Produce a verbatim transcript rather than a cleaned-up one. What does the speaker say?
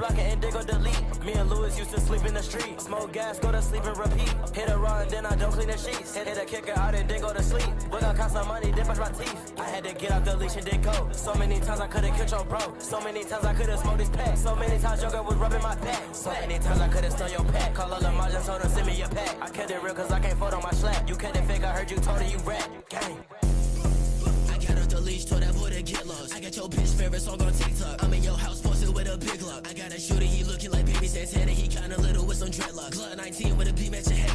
block and dig or delete. Me and Louis used to sleep in the street. Smoke gas, go to sleep and repeat. Hit a run, then I don't clean the sheets. Hit, hit a kicker out and then go to sleep. But I cost some money, then brush my teeth. I had to get off the leash and then go. So many times I could've killed your bro. So many times I could've smoked his pack. So many times your girl was rubbing my back. So many times I could've stole your pack. Call all the margins, told her send me your pack. I kept it real cause I can't fold on my slap. You kept it fake, I heard you told her you rap. Gang. Got off the leash, told that boy to get lost. I got your bitch favorite song on TikTok. I'm in your house, posted with a big lock. I got a shooter, he looking like baby Santana. He kinda little with some dreadlocks. Glock nineteen with a beat match your head.